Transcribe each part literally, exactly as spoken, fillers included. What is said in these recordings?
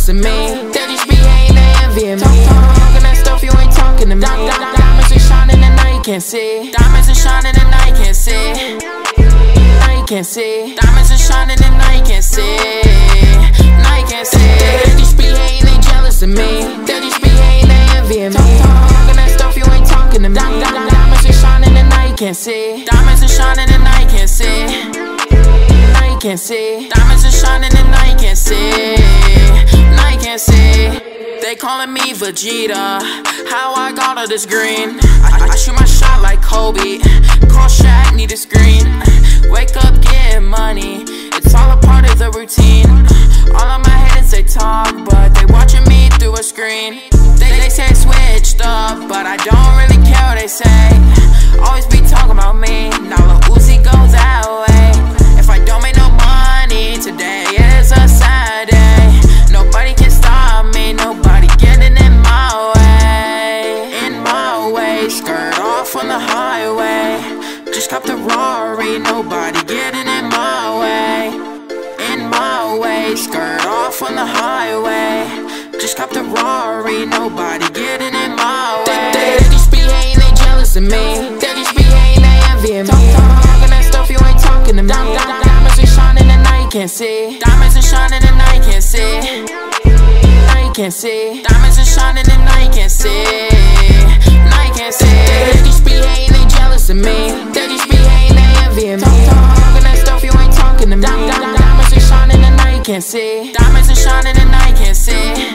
jealous of me. They just be hating, they envying me. Talking that stuff, you ain't talking to me. Diamonds are shining and now you can't see. Diamonds are shining and now you can't see. Now you can't see. Diamonds are shining and now you can't see. Now you can't see. They just be hating, they jealous of me. They just be hating, they envying me. Talking that stuff, you ain't talking to me. Diamonds are shining and now you can't see. Diamonds are shining and now you can't see. Now you can't see. Diamonds are shining and now you can't see. Now you can't see. They calling me Vegeta. How I got all this green. I, I shoot my shot like Kobe. Call Shaq, need a screen. Wake up, get money. It's all a part of the routine. All of my haters, they talk, but they watching me through a screen. They, they say switched up, but I don't really care what they say. Always be talking about me. Now Lil Uzi goes that way. If I don't make no money, today is a sad day. Nobody can stop me, nobody getting in my way. In my way, skirt off on the highway. Just cop the Rari, nobody getting in my way. In my way, skirt off on the highway. Just cop the Rari, nobody getting in my way. They, they just be hating, they jealous of me. They just be hating, they envying me. Talking that stuff, you ain't talking to me. Diamonds are shining and now you can't see. Diamonds are shining and now you can't see. Now you can't see. Diamonds are shining and now you can't see. Now you can't see. They just be hating, they jealous of me. They just be hating, they envying me. Talking that stuff, you ain't talking to me. Diamonds are shining and now you can't see. Diamonds are shining and now you can't see.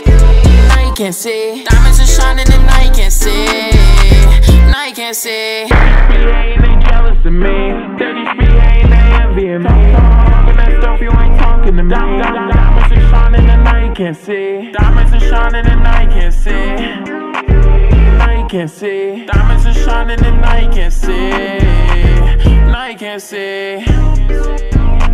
Now you can't see. Diamonds are shining and now you can't see. Now you can't see. They just be hating, they jealous of me. They just be hating, they envying me. Talking that stuff, you ain't talking to me. Diamonds are shining and now you can't see. Diamonds are shining and now you can't see. Now you can't see. Diamonds are shining and now you can't see. Now you can't see.